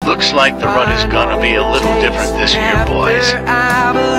Looks like the run is gonna be a little different this year, boys.